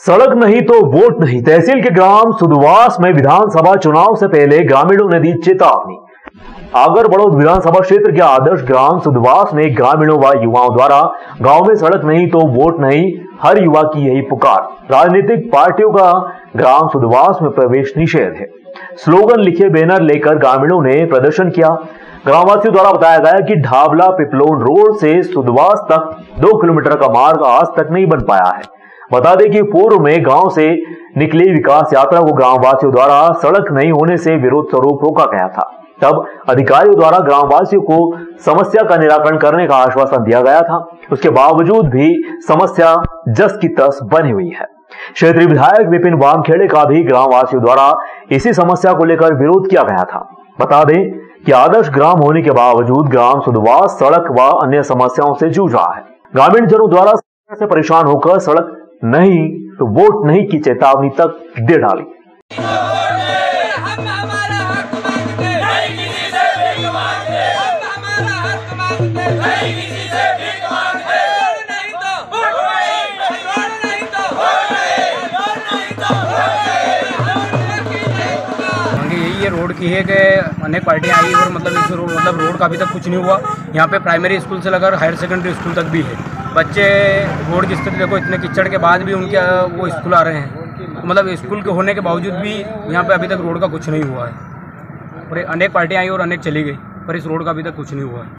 सड़क नहीं तो वोट नहीं। तहसील के ग्राम सुदवास में विधानसभा चुनाव से पहले ग्रामीणों ने दी चेतावनी। आगर बड़ौद विधानसभा क्षेत्र के आदर्श ग्राम सुदवास में ग्रामीणों व युवाओं द्वारा गांव में सड़क नहीं तो वोट नहीं, हर युवा की यही पुकार। राजनीतिक पार्टियों का ग्राम सुदवास में प्रवेश निषेध है। स्लोगन लिखे बैनर लेकर ग्रामीणों ने प्रदर्शन किया। ग्रामवासियों द्वारा बताया गया कि ढाबला पिपलोन रोड से सुदवास तक 2 किलोमीटर का मार्ग आज तक नहीं बन पाया है। बता दें कि पूर्व में गांव से निकली विकास यात्रा को ग्रामवासियों द्वारा सड़क नहीं होने से विरोध स्वरूप रोका गया था। तब अधिकारियों द्वारा ग्रामवासियों को समस्या का निराकरण करने का आश्वासन दिया गया था। उसके बावजूद भी समस्या जस की तस बनी हुई है। क्षेत्रीय विधायक विपिन वामखेड़े का भी ग्रामवासियों द्वारा इसी समस्या को लेकर विरोध किया गया था। बता दें कि आदर्श ग्राम होने के बावजूद ग्राम सुदवास सड़क व अन्य समस्याओं से जूझ रहा है। ग्रामीण जनों द्वारा से परेशान होकर सड़क नहीं तो वोट नहीं की चेतावनी तक दे डाली। ये रोड की है कि अनेक पार्टियां आई और इस रोड का अभी तक कुछ नहीं हुआ। यहाँ पे प्राइमरी स्कूल से लेकर हायर सेकेंडरी स्कूल तक भी है। बच्चे रोड की स्थिति देखो, इतने कीचड़ के बाद भी उनके वो स्कूल आ रहे हैं। स्कूल के होने के बावजूद भी यहाँ पे अभी तक रोड का कुछ नहीं हुआ है। और अनेक पार्टियां आई और अनेक चली गई, पर इस रोड का अभी तक कुछ नहीं हुआ है।